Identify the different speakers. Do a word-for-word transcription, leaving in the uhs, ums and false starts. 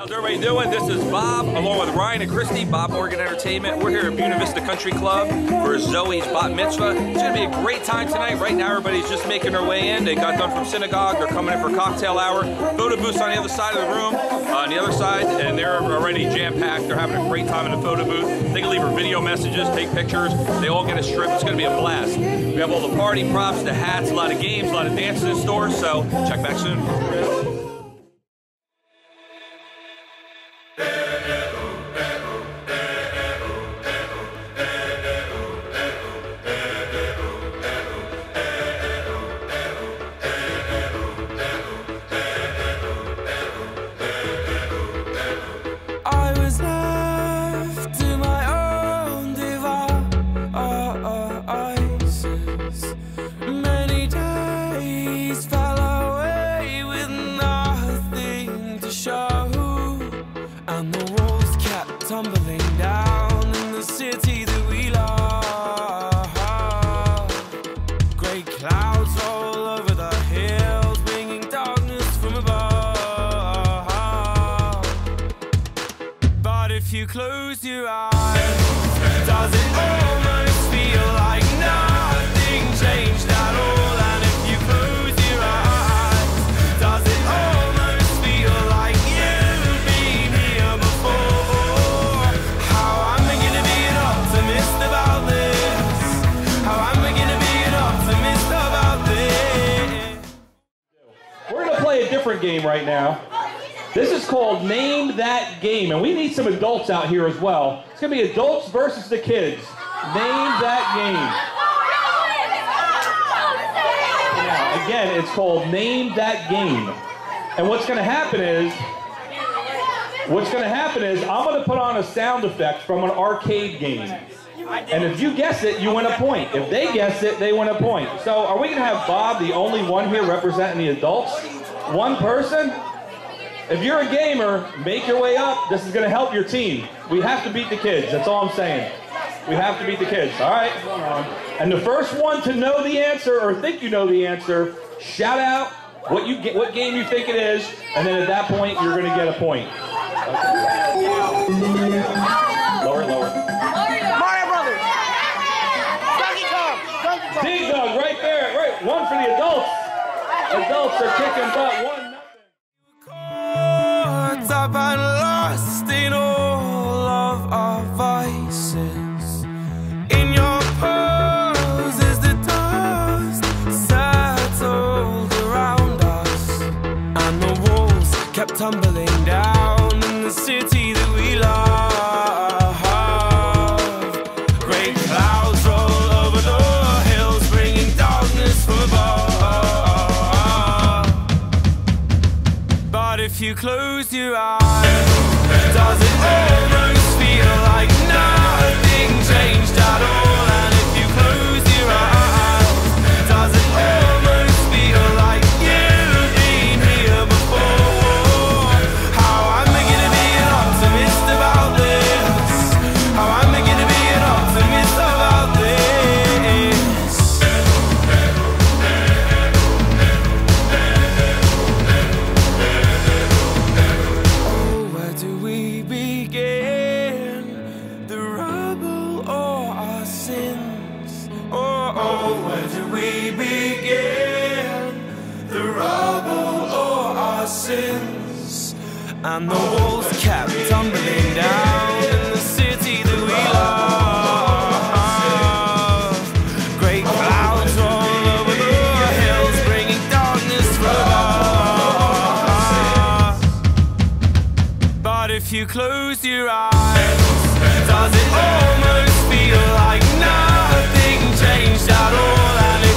Speaker 1: How's everybody doing? This is Bob, along with Ryan and Christy, Bob Morgan Entertainment. We're here at Buena Vista Country Club for Zoe's bat mitzvah. It's going to be a great time tonight. Right now, everybody's just making their way in. They got done from synagogue. They're coming in for cocktail hour. Photo booths on the other side of the room, uh, on the other side, and they're already jam-packed. They're having a great time in the photo booth. They can leave her video messages, take pictures. They all get a strip. It's going to be a blast. We have all the party props, the hats, a lot of games, a lot of dances in store, so check back soon.
Speaker 2: And the walls kept tumbling down in the city that we love. Great clouds all over the hills, bringing darkness from above. But if you close your eyes, does it almost feel like nothing changed at all? And if you close your eyes, does it almost feel like you've been here before? How am I gonna be an optimist about this? How am I gonna be an optimist about this?
Speaker 3: We're gonna play a different game right now. This is called Name That Game, and we need some adults out here as well. It's gonna be adults versus the kids. Name that game. Yeah, again, it's called Name That Game. And what's gonna happen is, what's gonna happen is, I'm gonna put on a sound effect from an arcade game. And if you guess it, you win a point. If they guess it, they win a point. So are we gonna have Bob, the only one here representing the adults? One person? If you're a gamer, make your way up. This is going to help your team. We have to beat the kids. That's all I'm saying. We have to beat the kids. All right? And the first one to know the answer or think you know the answer, shout out what you get, what game you think it is, and then at that point, you're going to get a point. Okay. Lower, lower.
Speaker 4: Mario Brothers. Donkey Kong. Donkey Kong.
Speaker 3: Dig Dug, right there. Right. One for the adults. Adults are kicking butt. One.
Speaker 2: Up and lost in all of our vices. In your pose as the dust settled around us, and the walls kept tumbling down in the city that we love. Great clouds roll over the hills, bringing darkness from above. But if you close your eyes, does it almost feel like nothing changed at all? And if you close your eyes, does it almost feel like you've been here before? How am I gonna be an optimist about this? How am I gonna be an optimist about this? And the walls kept tumbling down in the city that we love. Great clouds roll over the hills, bringing darkness from above. But if you close your eyes, does it almost feel like nothing changed at all? And if